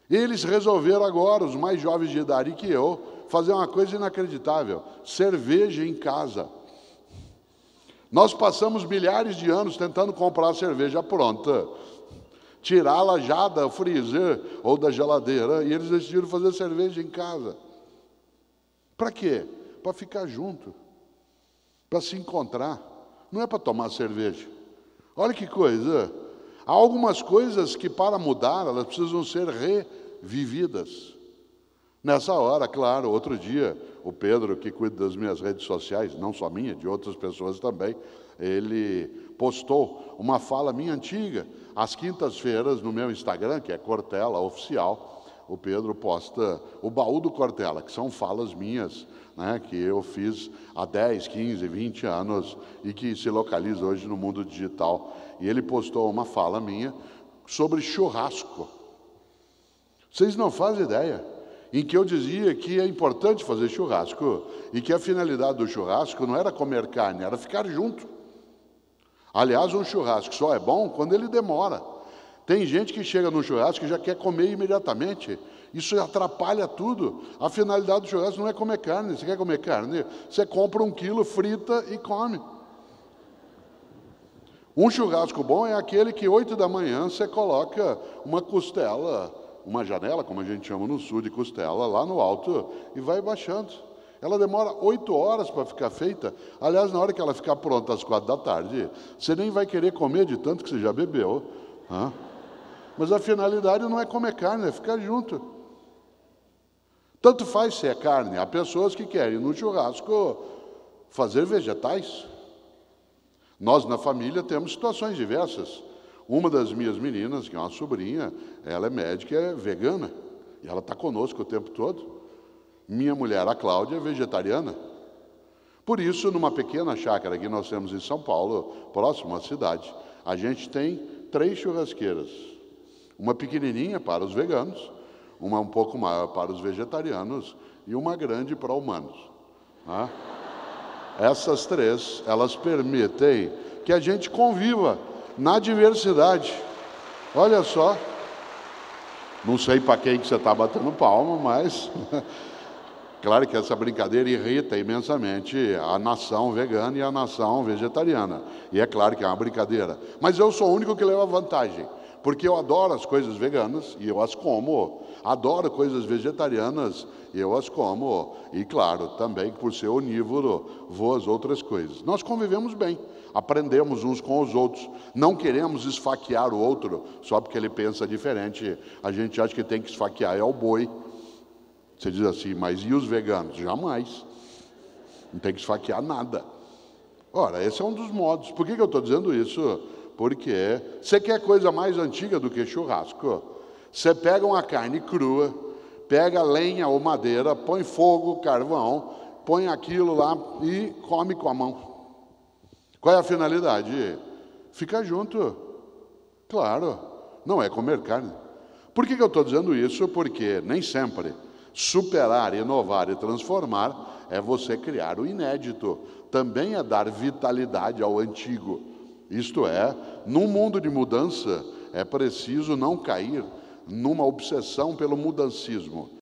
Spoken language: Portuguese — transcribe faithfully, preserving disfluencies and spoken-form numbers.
Eles resolveram agora, os mais jovens de idade que eu, fazer uma coisa inacreditável: cerveja em casa. Nós passamos milhares de anos tentando comprar cerveja pronta, tirá-la já do freezer ou da geladeira, e eles decidiram fazer cerveja em casa. Para quê? Para ficar junto, para se encontrar. Não é para tomar cerveja. Olha que coisa. Há algumas coisas que, para mudar, elas precisam ser revividas. Nessa hora, claro, outro dia, o Pedro, que cuida das minhas redes sociais, não só minha, de outras pessoas também, ele postou uma fala minha antiga. Às quintas-feiras, no meu Instagram, que é Cortella Oficial, o Pedro posta o baú do Cortella, que são falas minhas, né, que eu fiz há dez, quinze, vinte anos e que se localiza hoje no mundo digital. E ele postou uma fala minha sobre churrasco. Vocês não fazem ideia, em que eu dizia que é importante fazer churrasco e que a finalidade do churrasco não era comer carne, era ficar junto. Aliás, um churrasco só é bom quando ele demora. Tem gente que chega no churrasco e já quer comer imediatamente. Isso atrapalha tudo. A finalidade do churrasco não é comer carne. Você quer comer carne? Você compra um quilo, frita e come. Um churrasco bom é aquele que oito da manhã você coloca uma costela, uma janela, como a gente chama no sul de costela, lá no alto e vai baixando. Ela demora oito horas para ficar feita. Aliás, na hora que ela ficar pronta às quatro da tarde, você nem vai querer comer de tanto que você já bebeu. Hã? Mas a finalidade não é comer carne, é ficar junto. Tanto faz se é carne. Há pessoas que querem no churrasco fazer vegetais. Nós na família temos situações diversas. Uma das minhas meninas, que é uma sobrinha, ela é médica e é vegana. E ela está conosco o tempo todo. Minha mulher, a Cláudia, é vegetariana. Por isso, numa pequena chácara que nós temos em São Paulo, próximo à cidade, a gente tem três churrasqueiras. Uma pequenininha para os veganos, uma um pouco maior para os vegetarianos e uma grande para humanos. Né? Essas três, elas permitem que a gente conviva na diversidade. Olha só, não sei para quem que você está batendo palma, mas claro que essa brincadeira irrita imensamente a nação vegana e a nação vegetariana. E é claro que é uma brincadeira. Mas eu sou o único que leva vantagem, porque eu adoro as coisas veganas e eu as como. Adoro coisas vegetarianas e eu as como. E claro, também por ser onívoro, vou às outras coisas. Nós convivemos bem, aprendemos uns com os outros. Não queremos esfaquear o outro só porque ele pensa diferente. A gente acha que tem que esfaquear é o boi. Você diz assim, mas e os veganos? Jamais. Não tem que esfaquear nada. Ora, esse é um dos modos. Por que que eu estou dizendo isso? Porque você quer coisa mais antiga do que churrasco? Você pega uma carne crua, pega lenha ou madeira, põe fogo, carvão, põe aquilo lá e come com a mão. Qual é a finalidade? Fica junto. Claro, não é comer carne. Por que que eu estou dizendo isso? Porque nem sempre superar, inovar e transformar é você criar o inédito. Também é dar vitalidade ao antigo. Isto é, num mundo de mudança, é preciso não cair numa obsessão pelo mudancismo.